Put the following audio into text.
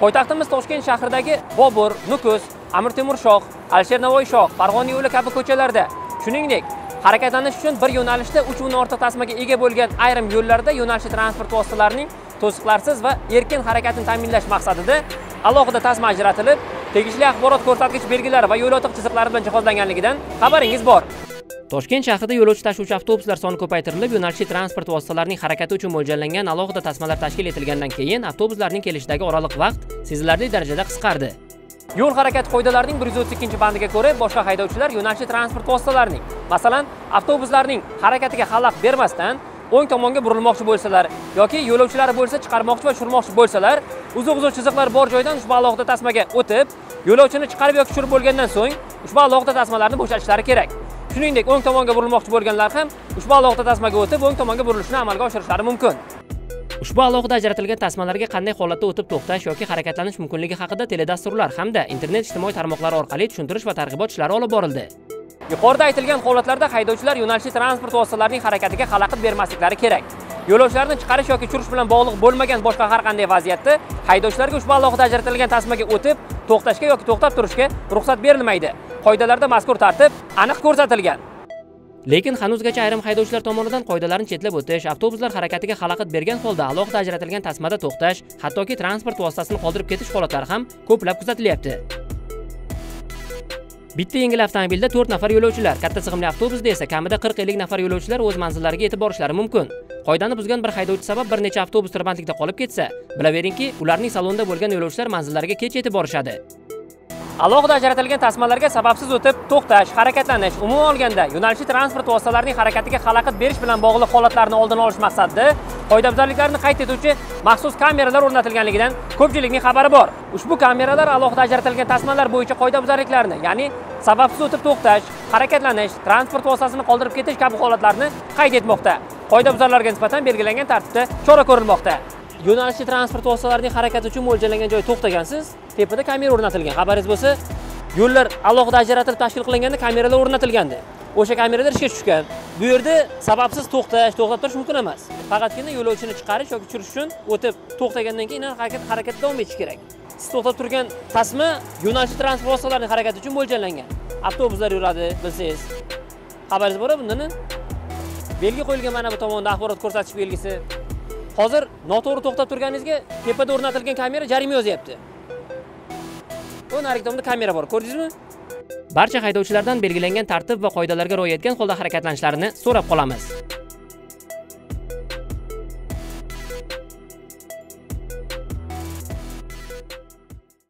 Poytaxtimiz Toshkent shahridagi Bobur, Nukus, Amir Temur Shoh, Alisher Navoiy Shoh, Farg'ona yo'li kabi ko'chalarda, shuningdek, harakatlanish uchun bir yo'nalishda 3 dan ortiq tasmaga ega bo'lgan ayrim yo'llarda yo'nalishli transport vositalarining to'siqlarsiz va erkin harakatini ta'minlash maqsadida alohida tasma ajratilib, tegishli axborot ko'rsatgich belgilari va yo'l o'tiq chiziqlari bilan jihozlanganligidan xabaringiz bor. Toshkent shahrida yo'lovchi tashuvchi avtobuslar soni ko'paytirilib, yo'nalishli transport vositalarining harakati uchun mo'ljallangan alohida tasmalar tashkil etilgandan keyin avtobuslarning kelishidagi oraliq vaqt sezilarli darajada qisqardi. Yo'l harakati qoidalarining 132-bandiga ko'ra, boshqa haydovchilar yo'nalishli transport vositalarining, masalan, avtobuslarning harakatiga xalaqit bermasdan o'ng tomonga burilmoqchi bo'lsalar yoki yo'lovchilari bo'lsa chiqarmoqchi va tushirmoqchi bo'lsalar, uzoq chiziqlar bor joydan ushbu alohida tasmaga o'tib, yo'lovchini chiqarib yoki tushirib bo'lgandan so'ng ushbu alohida tasmalarni bo'shatishlari kerak. Shuningdek, o'ng tomonga burilmoqchi bo'lganlar ham ushbu alohida tasmaga o'tib, o'ng tomonga burilishni amalga oshirishlari mumkin. Ushbu alohida ajratilgan tasmalarga qanday holatda o'tib to'xtash yoki harakatlanish mumkinligi haqida teledasturlar hamda internet ijtimoiy tarmoqlari orqali tushuntirish va targ'ibot ishlari olib borildi. Yuqorida aytilgan holatlarda haydovchilar yo'nalishli transport vositalarining harakatiga xalaqit bermasliklari kerak. Yo'lovchilarni chiqarish yoki tushirish bilan bog'liq bo'lmagan boshqa har qanday vaziyatda haydovchilarga ushbu alohida ajratilgan tasmaga o'tib, to'xtashga yoki to'xtab turishga ruxsat berilmaydi. Qoidalarda mazkur tartib aniq ko'rsatilgan. Lekin hanuzgacha ayrim haydovchilar tomonidan qoidalarni chetlab o'tish, avtobuslar harakatiga xalaqit bergan holda alohida ajratilgan tasmada to'xtash, hattoki transport vositasini qoldirib ketish holatlari ham ko'plab kuzatilyapti. Bitta yengil avtomobilda 4 nafar yo'lovchilar, katta sig'imli avtobusda esa kamida 40-50 nafar yo'lovchilar o'z manzillariga yetib borishlari mumkin. Qoidani buzgan bir haydovchi sabab bir necha avtobus tirbandlikda qolib ketsa, bilaveringki, ularning salonida bo'lgan yo'lovchilar manzillariga kech yetib borishadi. Alohida ajratilgan tasmalarga sababsiz o'tib, to'xtash, harakatlanish, umuman olganda yo'nalishli transport vositalarining harakatiga xalaqit berish bilan bog'liq holatlarni oldini olish maqsadida qoidabuzarliklarni qayd etuvchi maxsus kameralar o'rnatilganligidan ko'pchilikning xabari bor. Ushbu kameralar alohida ajratilgan tasmalar bo'yicha qoidabuzarliklarni, ya'ni sababsiz o'tib to'xtash, harakatlanish, transport vositasini qoldirib ketish kabi holatlarni qayd etmoqda. Qoidabuzarlarga nisbatan belgilangan tartibda chora ko'rilmoqda. Yo'nalishli transport vositalarining harakati uchun mo'ljallangan joy to'xtagansiz, tepada kamera o'rnatilgan. Xabaringiz bo'lsa, yo'llar alohida ajratilib tashkil qilinganda kameralar o'rnatilgandi. O'sha kameralar ishga tushgan. Bu yerda sababsiz to'xtab turish mumkin emas. Faqatgina yo'lovchini chiqarish yoki tushirish uchun o'tib to'xtagandan keyin harakat davom etishi kerak. Siz to'xtab turgan tasma yo'nalishli transport vositalarining harakati uchun mo'ljallangan. Avtobuslar yuradi, bilsangiz. Xabaringiz bor bundani? Belgi qo'yilgan mana bu tomonda axborot ko'rsatish belgisi. Hozir noto'g'ri to'xtab turganingizga tepada o'rnatilgan kamera jarima yozyapti. Bu narigi tomonda kamera bor, ko'rdingizmi? Barcha haydovchilardan belgilangan tartib va qoidalarga rioya etgan holda harakatlanishlarini so'rab qolamiz.